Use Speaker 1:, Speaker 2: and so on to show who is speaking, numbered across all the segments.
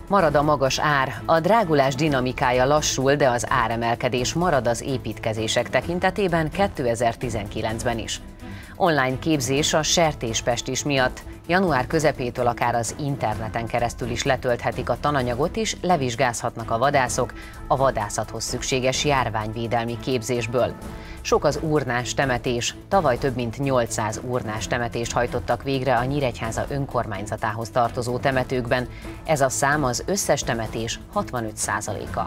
Speaker 1: Marad a magas ár, a drágulás dinamikája lassul, de az áremelkedés marad az építkezések tekintetében 2019-ben is. Online képzés a sertéspestis miatt. Január közepétől akár az interneten keresztül is letölthetik a tananyagot és levizsgázhatnak a vadászok a vadászathoz szükséges járványvédelmi képzésből. Sok az urnás temetés, tavaly több mint 800 urnás temetést hajtottak végre a Nyíregyháza önkormányzatához tartozó temetőkben. Ez a szám az összes temetés 65%-a.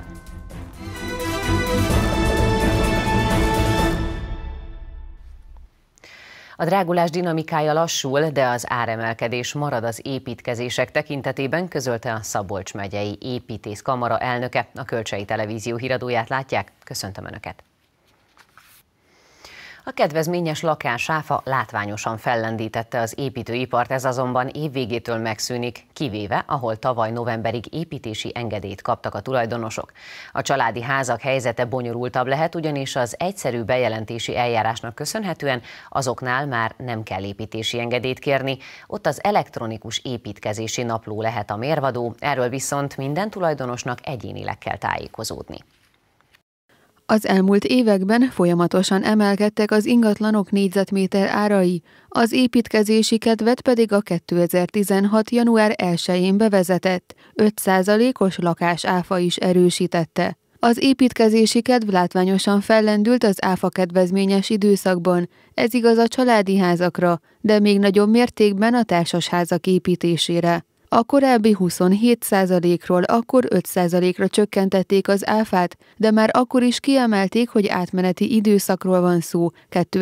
Speaker 1: A drágulás dinamikája lassul, de az áremelkedés marad az építkezések tekintetében, közölte a Szabolcs megyei építészkamara elnöke. A Kölcsei Televízió híradóját látják. Köszöntöm Önöket! A kedvezményes lakásáfa látványosan fellendítette az építőipart, ez azonban évvégétől megszűnik, kivéve, ahol tavaly novemberig építési engedélyt kaptak a tulajdonosok. A családi házak helyzete bonyolultabb lehet, ugyanis az egyszerű bejelentési eljárásnak köszönhetően azoknál már nem kell építési engedélyt kérni, ott az elektronikus építkezési napló lehet a mérvadó, erről viszont minden tulajdonosnak egyénileg kell tájékozódni.
Speaker 2: Az elmúlt években folyamatosan emelkedtek az ingatlanok négyzetméter árai, az építkezési kedvet pedig a 2016. január 1-én bevezetett 5%-os lakásáfa is erősítette. Az építkezési kedv látványosan fellendült az áfa kedvezményes időszakban, ez igaz a családi házakra, de még nagyobb mértékben a társasházak építésére. A korábbi 27%-ról akkor 5%-ra csökkentették az áfát, de már akkor is kiemelték, hogy átmeneti időszakról van szó,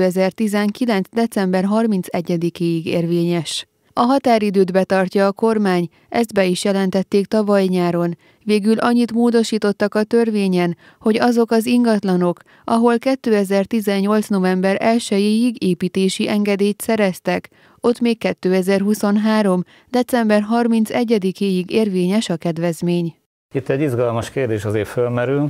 Speaker 2: 2019. december 31-ig érvényes. A határidőt betartja a kormány, ezt be is jelentették tavaly nyáron. Végül annyit módosítottak a törvényen, hogy azok az ingatlanok, ahol 2018. november 1-ig építési engedélyt szereztek, ott még 2023. december 31-ig érvényes a kedvezmény.
Speaker 3: Itt egy izgalmas kérdés azért fölmerül.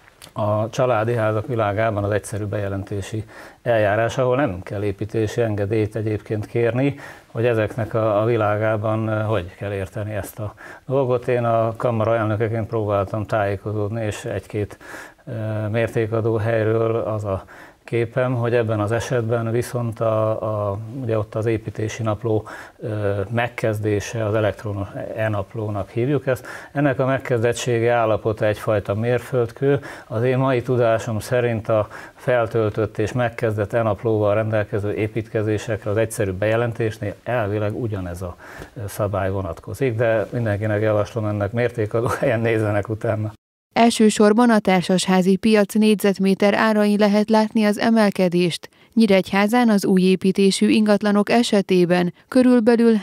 Speaker 3: A családi házak világában az egyszerű bejelentési eljárás, ahol nem kell építési engedélyt egyébként kérni, hogy ezeknek a világában hogy kell érteni ezt a dolgot. Én a kamara elnökeként próbáltam tájékozódni, és egy-két mértékadó helyről az a képem, hogy ebben az esetben viszont ugye ott az építési napló megkezdése, az elektronos e-naplónak hívjuk ezt, ennek a megkezdettsége állapota egyfajta mérföldkő. Az én mai tudásom szerint a feltöltött és megkezdett e-naplóval rendelkező építkezésekre az egyszerű bejelentésnél elvileg ugyanez a szabály vonatkozik, de mindenkinek javaslom, ennek mértékadó helyen nézzenek utána.
Speaker 2: Elsősorban a társasházi piac négyzetméter árain lehet látni az emelkedést. Nyíregyházán az új építésű ingatlanok esetében körülbelül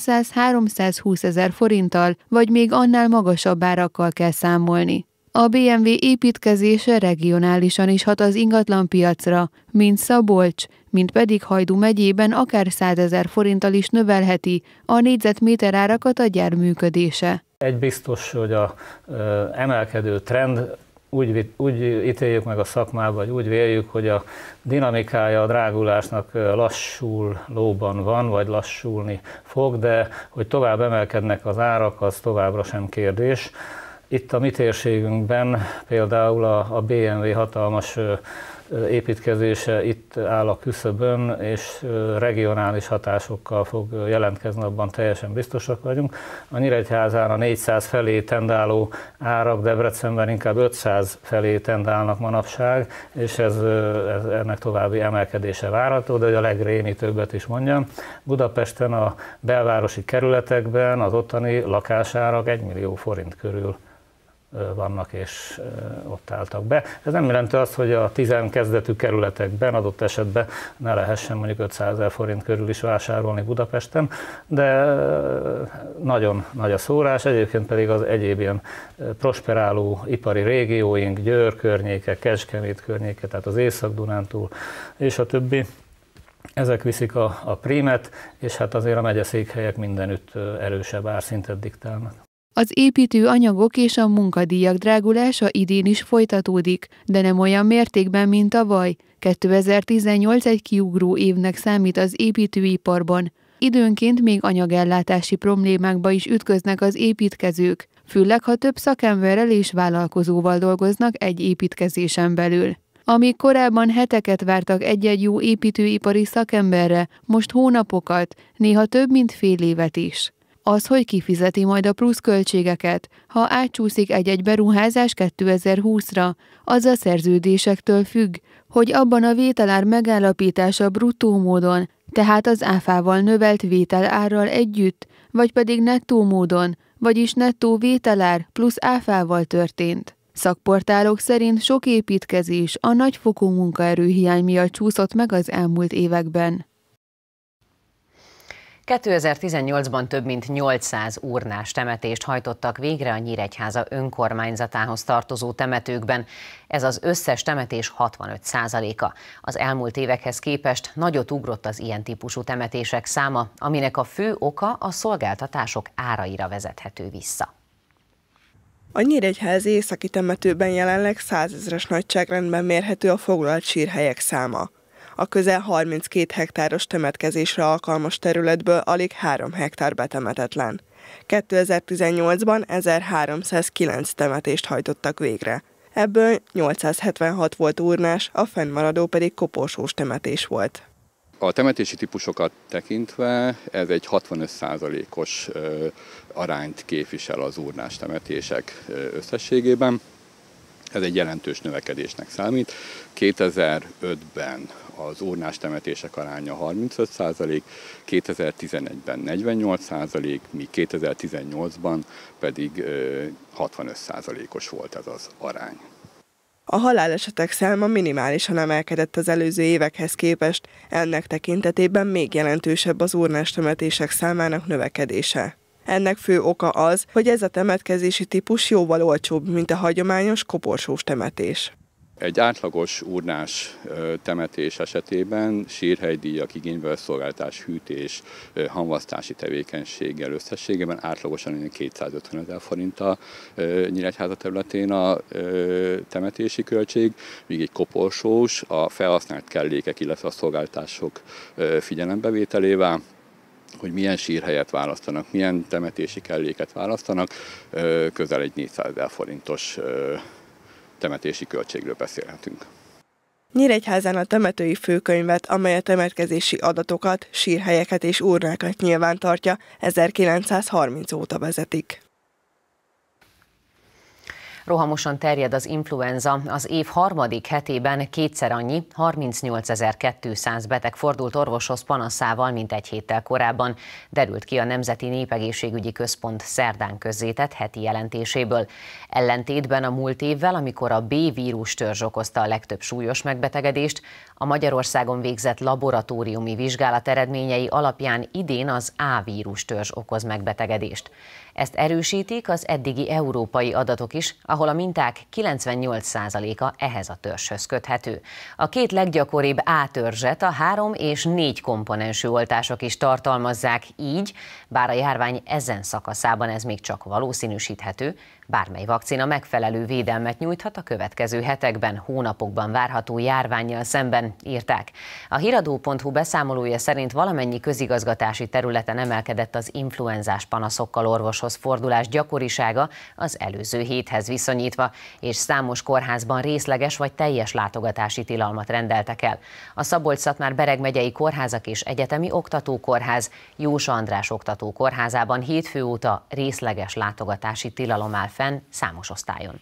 Speaker 2: 300-320 ezer forinttal, vagy még annál magasabb árakkal kell számolni. A BMW építkezése regionálisan is hat az ingatlanpiacra, mind Szabolcs, mind pedig Hajdú megyében akár 100 000 forinttal is növelheti a négyzetméter árakat a gyár működése.
Speaker 3: Egy biztos, hogy az emelkedő trend, úgy ítéljük meg a szakmában, vagy úgy véljük, hogy a dinamikája a drágulásnak lassulóban van, vagy lassulni fog, de hogy tovább emelkednek az árak, az továbbra sem kérdés. Itt a mi térségünkben például a BMW hatalmas építkezése itt áll a küszöbön, és regionális hatásokkal fog jelentkezni, abban teljesen biztosak vagyunk. A Nyíregyházán a 400 felé tendáló árak Debrecenben inkább 500 felé tendálnak manapság, és ennek további emelkedése várható, de a legrémítőbbet is mondjam. Budapesten a belvárosi kerületekben az ottani lakásárak 1 millió forint körül vannak, és ott álltak be. Ez nem jelenti azt, hogy a 10 kezdetű kerületekben adott esetben ne lehessen mondjuk 500 000 forint körül is vásárolni Budapesten, de nagyon nagy a szórás, egyébként pedig az egyéb ilyen prosperáló ipari régióink, Győr környéke, Kecskemét környéke, tehát az Észak-Dunántúl és a többi, ezek viszik a prímet, és hát azért a megyeszékhelyek mindenütt erősebb árszintet diktálnak.
Speaker 2: Az építő anyagok és a munkadíjak drágulása idén is folytatódik, de nem olyan mértékben, mint tavaly. 2018 egy kiugró évnek számít az építőiparban. Időnként még anyagellátási problémákba is ütköznek az építkezők, főleg ha több szakemberrel és vállalkozóval dolgoznak egy építkezésen belül. Amíg korábban heteket vártak egy-egy jó építőipari szakemberre, most hónapokat, néha több mint fél évet is. Az, hogy kifizeti majd a pluszköltségeket, ha átcsúszik egy-egy beruházás 2020-ra, az a szerződésektől függ, hogy abban a vételár megállapítása bruttó módon, tehát az áfával növelt vételárral együtt, vagy pedig nettó módon, vagyis nettó vételár plusz áfával történt. Szakportálok szerint sok építkezés a nagyfokú munkaerőhiány miatt csúszott meg az elmúlt években.
Speaker 1: 2018-ban több mint 800 urnás temetést hajtottak végre a Nyíregyháza önkormányzatához tartozó temetőkben. Ez az összes temetés 65%-a. Az elmúlt évekhez képest nagyot ugrott az ilyen típusú temetések száma, aminek a fő oka a szolgáltatások áraira vezethető vissza.
Speaker 4: A nyíregyházi északi temetőben jelenleg 100 000-es nagyságrendben mérhető a foglalt sírhelyek száma. A közel 32 hektáros temetkezésre alkalmas területből alig 3 hektár betemetetlen. 2018-ban 1309 temetést hajtottak végre. Ebből 876 volt urnás, a fennmaradó pedig koporsós temetés volt.
Speaker 5: A temetési típusokat tekintve ez egy 65%-os arányt képvisel az urnás temetések összességében. Ez egy jelentős növekedésnek számít. 2005-ben az urnás temetések aránya 35%, 2011-ben 48%, míg 2018-ban pedig 65%-os volt ez az arány.
Speaker 4: A halálesetek száma minimálisan emelkedett az előző évekhez képest, ennek tekintetében még jelentősebb az urnás temetések számának növekedése. Ennek fő oka az, hogy ez a temetkezési típus jóval olcsóbb, mint a hagyományos koporsós temetés.
Speaker 5: Egy átlagos urnás temetés esetében sírhelydíjak, igénybeszolgáltatás, hűtés, hamvasztási tevékenységgel összességében átlagosan 250 000 forint a Nyíregyháza területén a temetési költség, míg egy koporsós a felhasznált kellékek, illetve a szolgáltatások figyelembevételével, hogy milyen sírhelyet választanak, milyen temetési kelléket választanak, közel egy 400 000 forintos temetési költségről beszélhetünk.
Speaker 4: Nyíregyházán a temetői főkönyvet, amely a temetkezési adatokat, sírhelyeket és urnákat nyilvántartja, 1930 óta vezetik.
Speaker 1: Rohamosan terjed az influenza. Az év harmadik hetében kétszer annyi, 38.200 beteg fordult orvoshoz panaszával, mint egy héttel korábban, derült ki a Nemzeti Népegészségügyi Központ szerdán közzétett heti jelentéséből. Ellentétben a múlt évvel, amikor a B-vírus törzs okozta a legtöbb súlyos megbetegedést, a Magyarországon végzett laboratóriumi vizsgálat eredményei alapján idén az A-vírus törzs okoz megbetegedést. Ezt erősítik az eddigi európai adatok is, ahol a minták 98%-a ehhez a törzshöz köthető. A két leggyakoribb A-törzset a 3 és 4 komponensű oltások is tartalmazzák, így, bár a járvány ezen szakaszában ez még csak valószínűsíthető, bármely vakcina megfelelő védelmet nyújthat a következő hetekben, hónapokban várható járvánnyal szemben, írták. A híradó.hu beszámolója szerint valamennyi közigazgatási területen emelkedett az influenzás panaszokkal orvoshoz fordulás gyakorisága az előző héthez viszonyítva, és számos kórházban részleges vagy teljes látogatási tilalmat rendeltek el. A Szabolcs-Szatmár-Bereg megyei kórházak és egyetemi oktatókórház, Jósa András oktatókórházában hétfő óta részleges látogatási tilalom áll fenn számos osztályon.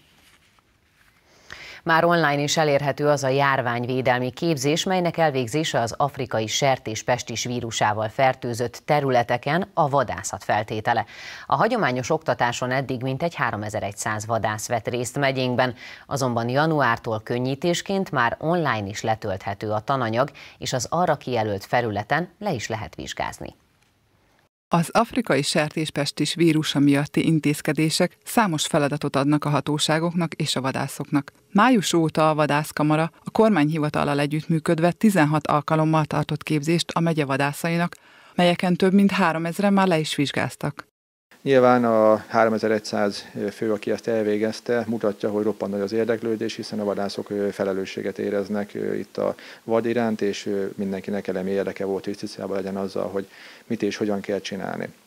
Speaker 1: Már online is elérhető az a járványvédelmi képzés, melynek elvégzése az afrikai sertéspestis vírusával fertőzött területeken a vadászat feltétele. A hagyományos oktatáson eddig mintegy 3100 vadász vett részt megyénkben, azonban januártól könnyítésként már online is letölthető a tananyag, és az arra kijelölt felületen le is lehet vizsgázni.
Speaker 6: Az afrikai sertéspestis vírusa miatti intézkedések számos feladatot adnak a hatóságoknak és a vadászoknak. Május óta a vadászkamara a kormányhivatallal együttműködve 16 alkalommal tartott képzést a megye vadászainak, melyeken több mint 3000-en már le is vizsgáztak.
Speaker 7: Nyilván a 3100 fő, aki ezt elvégezte, mutatja, hogy roppant nagy az érdeklődés, hiszen a vadászok felelősséget éreznek itt a vad iránt, és mindenkinek elemi érdeke volt, hogy tisztában legyen azzal, hogy mit és hogyan kell csinálni.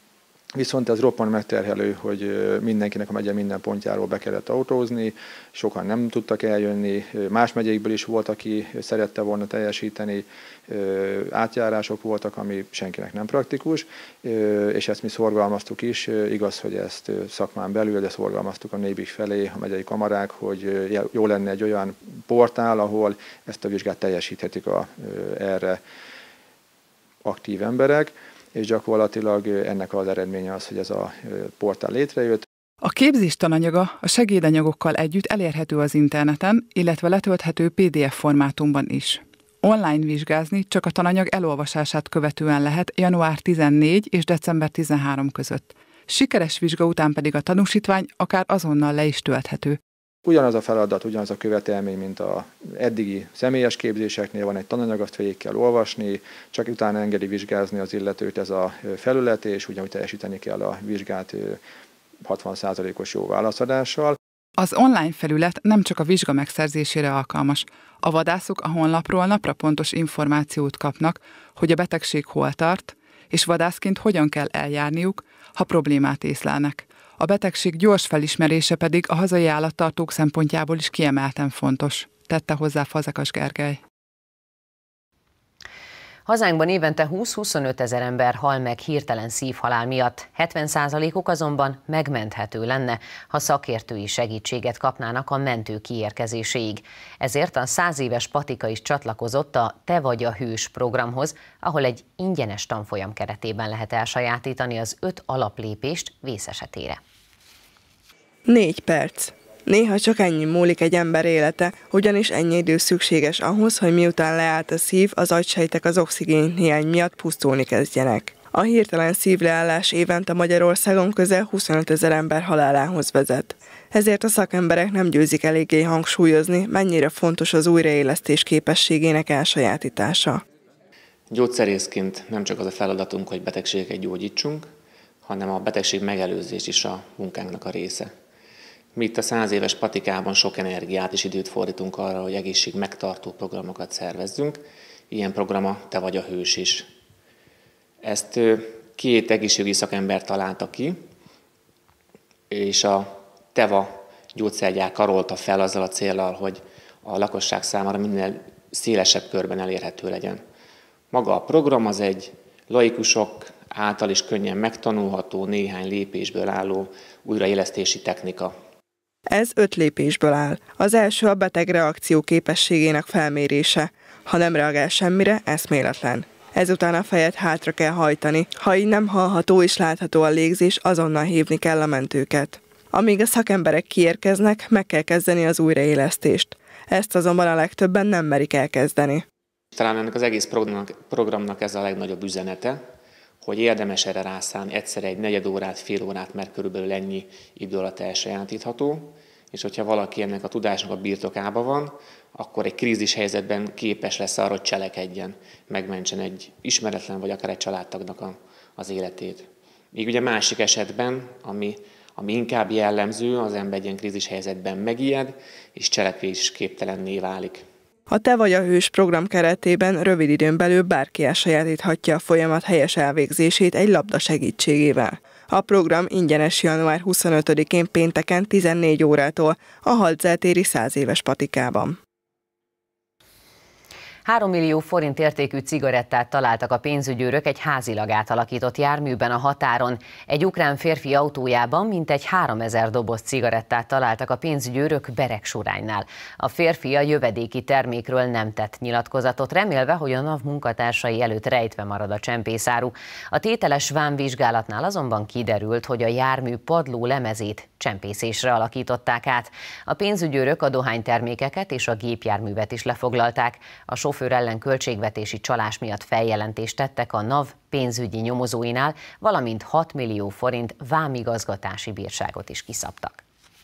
Speaker 7: Viszont ez roppant megterhelő, hogy mindenkinek a megye minden pontjáról be kellett autózni, sokan nem tudtak eljönni, más megyékből is volt, aki szerette volna teljesíteni, átjárások voltak, ami senkinek nem praktikus, és ezt mi szorgalmaztuk is, igaz, hogy ezt szakmán belül, de szorgalmaztuk a NÉBIK felé, a megyei kamarák, hogy jó lenne egy olyan portál, ahol ezt a vizsgát teljesíthetik erre aktív emberek, és gyakorlatilag ennek az eredménye az, hogy ez a portál létrejött.
Speaker 6: A képzés tananyaga a segédanyagokkal együtt elérhető az interneten, illetve letölthető PDF formátumban is. Online vizsgázni csak a tananyag elolvasását követően lehet január 14 és december 13 között. Sikeres vizsga után pedig a tanúsítvány akár azonnal le is tölthető.
Speaker 7: Ugyanaz a feladat, ugyanaz a követelmény, mint az eddigi személyes képzéseknél, van egy tananyag, azt végig kell olvasni, csak utána engedi vizsgázni az illetőt ez a felület, és ugyanúgy teljesíteni kell a vizsgát 60%-os jó válaszadással.
Speaker 6: Az online felület nem csak a vizsga megszerzésére alkalmas. A vadászok a honlapról napra pontos információt kapnak, hogy a betegség hol tart, és vadászként hogyan kell eljárniuk, ha problémát észlelnek. A betegség gyors felismerése pedig a hazai állattartók szempontjából is kiemelten fontos, tette hozzá Fazekas Gergely.
Speaker 1: Hazánkban évente 20-25 ezer ember hal meg hirtelen szívhalál miatt, 70%-uk azonban megmenthető lenne, ha szakértői segítséget kapnának a mentő kiérkezéséig. Ezért a 100 éves patika is csatlakozott a Te vagy a hős programhoz, ahol egy ingyenes tanfolyam keretében lehet elsajátítani az 5 alaplépést vész esetére.
Speaker 4: 4 perc. Néha csak ennyi múlik egy ember élete, ugyanis ennyi idő szükséges ahhoz, hogy miután leállt a szív, az agysejtek az oxigén hiány miatt pusztulni kezdjenek. A hirtelen szívleállás évente Magyarországon közel 25 ezer ember halálához vezet. Ezért a szakemberek nem győzik eléggé hangsúlyozni, mennyire fontos az újraélesztés képességének elsajátítása.
Speaker 8: Gyógyszerészként nem csak az a feladatunk, hogy betegségeket gyógyítsunk, hanem a betegség megelőzés is a munkánknak a része. Mi itt a 100 éves patikában sok energiát és időt fordítunk arra, hogy egészségmegtartó programokat szervezzünk. Ilyen program a Te vagy a hős is. Ezt 2 egészségügyi szakember találta ki, és a Teva gyógyszergyár karolta fel azzal a céllal, hogy a lakosság számára minél szélesebb körben elérhető legyen. Maga a program az egy laikusok által is könnyen megtanulható, néhány lépésből álló újraélesztési technika.
Speaker 4: Ez 5 lépésből áll. Az első a beteg reakció képességének felmérése. Ha nem reagál semmire, eszméletlen. Ezután a fejet hátra kell hajtani. Ha így nem hallható és látható a légzés, azonnal hívni kell a mentőket. Amíg a szakemberek kiérkeznek, meg kell kezdeni az újraélesztést. Ezt azonban a legtöbben nem merik elkezdeni.
Speaker 8: Talán ennek az egész programnak ez a legnagyobb üzenete, hogy érdemes erre rászállni egyszer egy negyed órát, fél órát, mert körülbelül ennyi idő alatt elsajátítható, és hogyha valaki ennek a tudásnak a birtokában van, akkor egy krízis helyzetben képes lesz arra, hogy cselekedjen, megmentsen egy ismeretlen vagy akár egy családtagnak az életét. Míg ugye másik esetben, ami inkább jellemző, az ember egy ilyen krízis helyzetben megijed, és cselekvésképtelenné válik.
Speaker 4: A Te vagy a hős program keretében rövid időn belül bárki elsajátíthatja a folyamat helyes elvégzését egy labda segítségével. A program ingyenes január 25-én pénteken 14 órától a Haltzel-téri 100 éves patikában.
Speaker 1: 3 millió forint értékű cigarettát találtak a pénzügyőrök egy házilag átalakított járműben a határon. Egy ukrán férfi autójában mintegy 3000 doboz cigarettát találtak a pénzügyőrök Beregsuránynál. A férfi a jövedéki termékről nem tett nyilatkozatot, remélve, hogy a NAV munkatársai előtt rejtve marad a csempészáru. A tételes vámvizsgálatnál azonban kiderült, hogy a jármű padló lemezét csempészésre alakították át. A pénzügyőrök a dohánytermékeket és a gépjárművet is lefoglalták. A sofőr ellen költségvetési csalás miatt feljelentést tettek a NAV pénzügyi nyomozóinál, valamint 6 millió forint vámigazgatási bírságot is kiszabtak.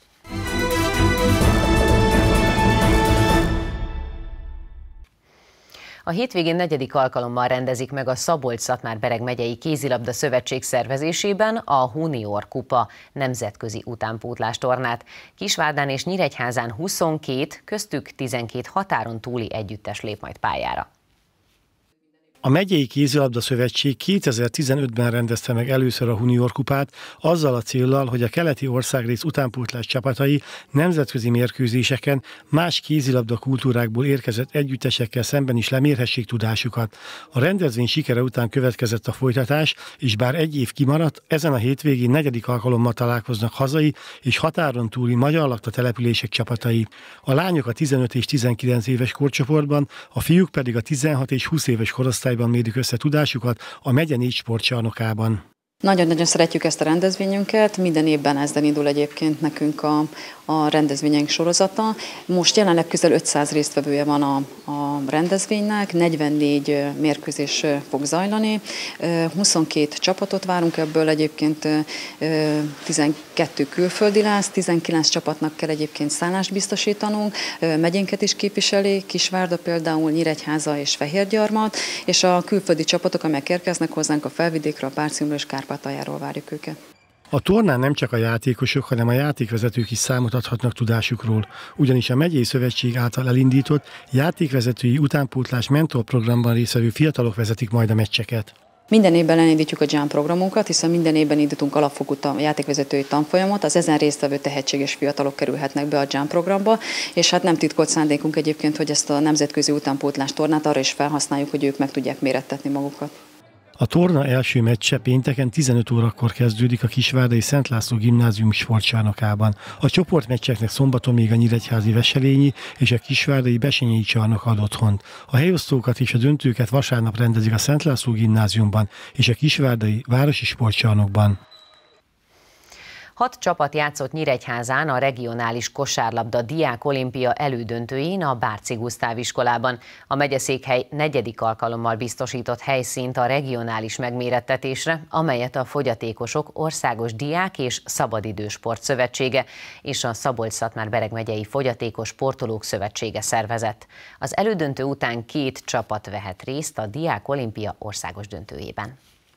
Speaker 1: A hétvégén 4. alkalommal rendezik meg a Szabolcs-Szatmár-Bereg megyei kézilabda szövetség szervezésében a Hunior Kupa nemzetközi utánpótlástornát. Kisvárdán és Nyíregyházán 22, köztük 12 határon túli együttes lép majd pályára.
Speaker 9: A megyei kézilabda szövetség 2015-ben rendezte meg először a Junior kupát, azzal a céllal, hogy a keleti országrész utánpótlás csapatai nemzetközi mérkőzéseken más kézilabda kultúrákból érkezett együttesekkel szemben is lemérhessék tudásukat. A rendezvény sikere után következett a folytatás, és bár egy év kimaradt, ezen a hétvégén 4. alkalommal találkoznak hazai és határon túli magyar lakta települések csapatai. A lányok a 15 és 19 éves korcsoportban, a fiúk pedig a 16 és 20 éves korosztályban mérik össze tudásukat a megye 4 sportcsarnokában.
Speaker 10: Nagyon-nagyon szeretjük ezt a rendezvényünket, minden évben ezzel indul egyébként nekünk a rendezvényeink sorozata. Most jelenleg közel 500 résztvevője van a rendezvénynek, 44 mérkőzés fog zajlani, 22 csapatot várunk, ebből egyébként 12 külföldi lesz, 19 csapatnak kell egyébként szállást biztosítanunk, megyénket is képviseli, Kisvárda például, Nyíregyháza és Fehérgyarmat, és a külföldi csapatok, amelyek érkeznek hozzánk a Felvidékről, a Bárcimről és Kárpátaljáról várjuk őket.
Speaker 9: A tornán nem csak a játékosok, hanem a játékvezetők is számot adhatnak tudásukról, ugyanis a megyei szövetség által elindított játékvezetői utánpótlás mentorprogramban résztvevő fiatalok vezetik majd a meccseket.
Speaker 10: Minden évben elindítjuk a Jump programunkat, hiszen minden évben indítunk alapfokú játékvezetői tanfolyamot, az ezen résztvevő tehetséges fiatalok kerülhetnek be a Jump programba, és hát nem titkolt szándékunk egyébként, hogy ezt a nemzetközi utánpótlás tornát arra is felhasználjuk, hogy ők meg tudják mérettetni magukat.
Speaker 9: A torna első meccse pénteken 15 órakor kezdődik a Kisvárdai Szent László Gimnázium sportcsarnokában. A csoportmeccseknek szombaton még a nyíregyházi Veselényi és a kisvárdai Besenyei csarnok ad otthont. A helyosztókat és a döntőket vasárnap rendezik a Szent László Gimnáziumban és a kisvárdai Városi Sportcsarnokban.
Speaker 1: 6 csapat játszott Nyíregyházán a regionális kosárlabda diák olimpia elődöntőjén a Bárczy Gusztáv iskolában. A megyeszékhely 4. alkalommal biztosított helyszínt a regionális megmérettetésre, amelyet a Fogyatékosok Országos Diák és Szabadidősport Szövetsége és a Szabolcs-Szatmár-Bereg megyei Fogyatékos Sportolók Szövetsége szervezett. Az elődöntő után 2 csapat vehet részt a diák olimpia országos döntőjében.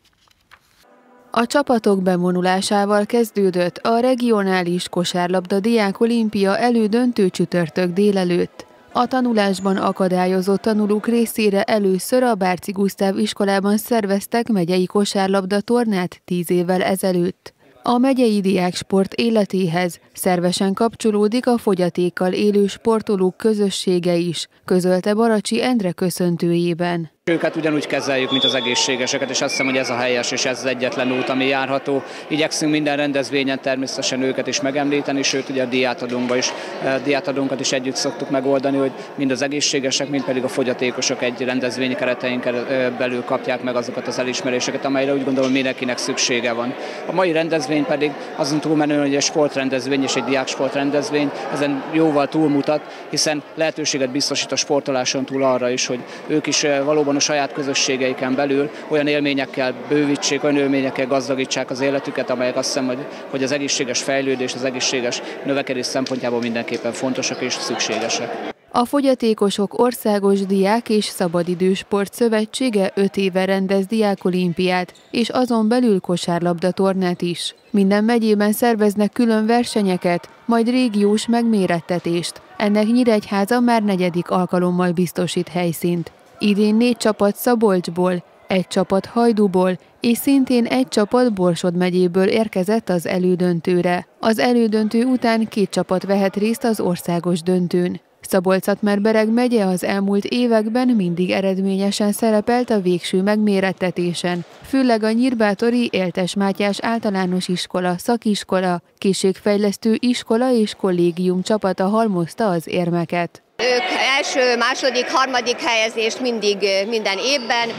Speaker 2: A csapatok bevonulásával kezdődött a regionális kosárlabda diák olimpia elődöntő csütörtök délelőtt. A tanulásban akadályozott tanulók részére először a Bárczy Gusztáv iskolában szerveztek megyei kosárlabda tornát 10 évvel ezelőtt. A megyei diáksport életéhez szervesen kapcsolódik a fogyatékkal élő sportolók közössége is, közölte Baracsi Endre köszöntőjében.
Speaker 11: Őket ugyanúgy kezeljük, mint az egészségeseket, és azt hiszem, hogy ez a helyes, és ez az egyetlen út, ami járható. Igyekszünk minden rendezvényen természetesen őket is megemlíteni, sőt, ugye a diátadónkat is együtt szoktuk megoldani, hogy mind az egészségesek, mind pedig a fogyatékosok egy rendezvény keretein belül kapják meg azokat az elismeréseket, amelyre úgy gondolom mindenkinek szüksége van. A mai rendezvény pedig azon túlmenően, hogy egy sportrendezvény és egy diáksportrendezvény, ezen jóval túlmutat, hiszen lehetőséget biztosít a sportoláson túl arra is, hogy ők is valóban a saját közösségeiken belül olyan élményekkel bővítsék, olyan élményekkel gazdagítsák az életüket, amelyek azt hiszem, hogy az egészséges fejlődés, az egészséges növekedés szempontjából mindenképpen fontosak és szükségesek.
Speaker 2: A Fogyatékosok Országos Diák és Szabadidősport Szövetsége 5 éve rendez diákolimpiát, és azon belül kosárlabda tornát is. Minden megyében szerveznek külön versenyeket, majd régiós megmérettetést. Ennek Nyíregyháza már 4. alkalommal biztosít helyszínt. Idén 4 csapat Szabolcsból, 1 csapat Hajdúból és szintén 1 csapat Borsod megyéből érkezett az elődöntőre. Az elődöntő után 2 csapat vehet részt az országos döntőn. Szabolcs-Szatmár-Bereg megye az elmúlt években mindig eredményesen szerepelt a végső megmérettetésen, főleg a Nyírbátori Éltes Mátyás Általános Iskola, Szakiskola, Készségfejlesztő Iskola és Kollégium csapata halmozta az érmeket.
Speaker 12: Ők első, második, harmadik helyezést mindig minden évben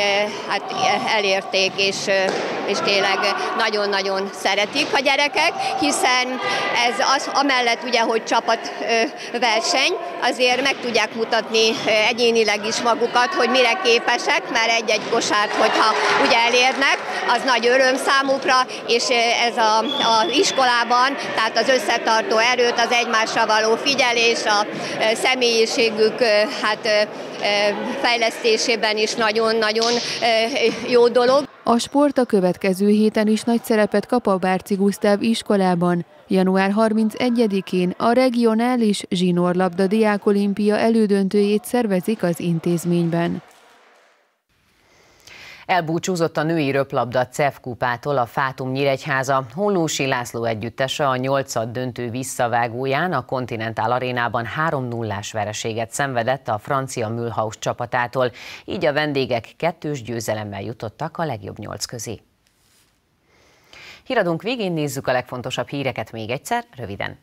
Speaker 12: elérték, és tényleg nagyon-nagyon szeretik a gyerekek, hiszen ez az amellett ugye, hogy csapatverseny, azért meg tudják mutatni egyénileg is magukat, hogy mire képesek, mert egy-egy kosárt, hogyha ugye elérnek, az nagy öröm számukra, és ez az iskolában, tehát az összetartó erőt, az egymásra való figyelés, a személyiségük fejlesztésében is nagyon-nagyon jó dolog.
Speaker 2: A sport a következő héten is nagy szerepet kap a Bárczy Gusztáv iskolában. Január 31-én a regionális zsinórlabda diákolimpia elődöntőjét szervezik az intézményben.
Speaker 1: Elbúcsúzott a női röplabda CEF kupától a Fátum Nyíregyháza. Hollósi László együttese a 8. döntő visszavágóján a Continental Arénában 3-0-ás vereséget szenvedett a francia Mühlhaus csapatától, így a vendégek 2-2 győzelemmel jutottak a legjobb 8 közé. Híradónk végén nézzük a legfontosabb híreket még egyszer, röviden.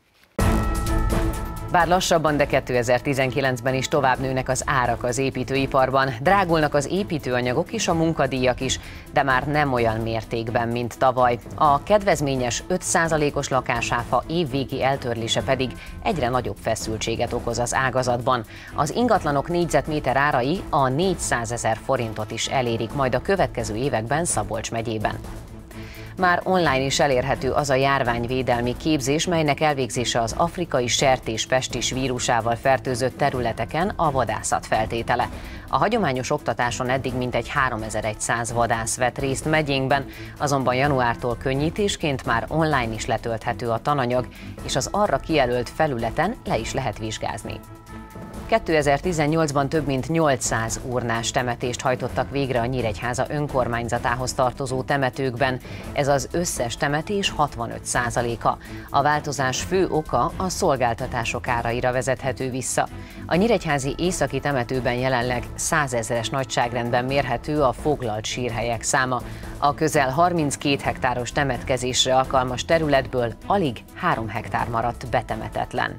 Speaker 1: Bár lassabban, de 2019-ben is tovább nőnek az árak az építőiparban. Drágulnak az építőanyagok és a munkadíjak is, de már nem olyan mértékben, mint tavaly. A kedvezményes 5%-os lakásáfa évvégi eltörlése pedig egyre nagyobb feszültséget okoz az ágazatban. Az ingatlanok négyzetméter árai a 400 000 forintot is elérik majd a következő években Szabolcs megyében. Már online is elérhető az a járványvédelmi képzés, melynek elvégzése az afrikai sertéspestis vírusával fertőzött területeken a vadászat feltétele. A hagyományos oktatáson eddig mintegy 3100 vadász vett részt megyénkben, azonban januártól könnyítésként már online is letölthető a tananyag, és az arra kijelölt felületen le is lehet vizsgázni. 2018-ban több mint 800 urnás temetést hajtottak végre a Nyíregyháza önkormányzatához tartozó temetőkben. Ez az összes temetés 65%-a. A változás fő oka a szolgáltatások áraira vezethető vissza. A nyíregyházi északi temetőben jelenleg 100 000-es nagyságrendben mérhető a foglalt sírhelyek száma. A közel 32 hektáros temetkezésre alkalmas területből alig 3 hektár maradt betemetetlen.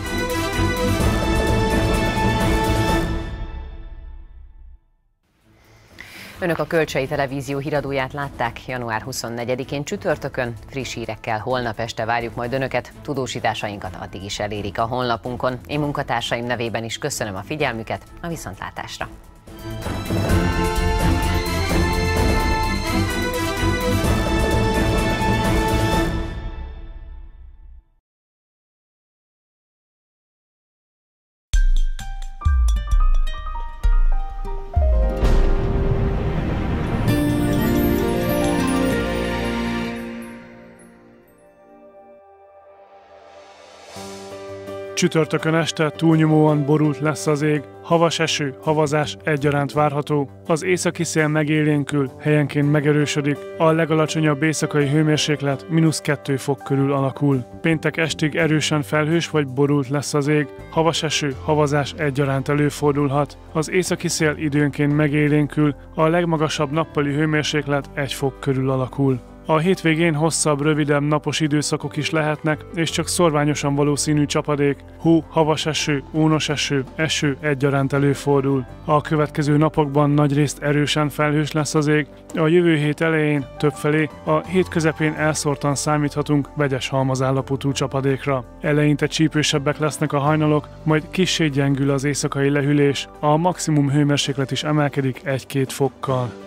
Speaker 1: Önök a Kölcsei Televízió híradóját látták január 24-én csütörtökön. Friss hírekkel holnap este várjuk majd Önöket. Tudósításainkat addig is elérik a honlapunkon. Én munkatársaim nevében is köszönöm a figyelmüket, a viszontlátásra!
Speaker 13: Csütörtökön este túlnyomóan borult lesz az ég, havas eső, havazás egyaránt várható. Az északi szél megélénkül, helyenként megerősödik, a legalacsonyabb éjszakai hőmérséklet -2 fok körül alakul. Péntek estig erősen felhős vagy borult lesz az ég, havas eső, havazás egyaránt előfordulhat. Az északi szél időnként megélénkül, a legmagasabb nappali hőmérséklet 1 fok körül alakul. A hétvégén hosszabb, rövidebb napos időszakok is lehetnek, és csak szorványosan valószínű csapadék, hó, havas eső, ónos eső, eső egyaránt előfordul. A következő napokban nagyrészt erősen felhős lesz az ég, a jövő hét elején többfelé, a hét közepén elszórtan számíthatunk vegyes halmazállapotú csapadékra. Eleinte csípősebbek lesznek a hajnalok, majd kissé gyengül az éjszakai lehűlés, a maximum hőmérséklet is emelkedik 1-2 fokkal.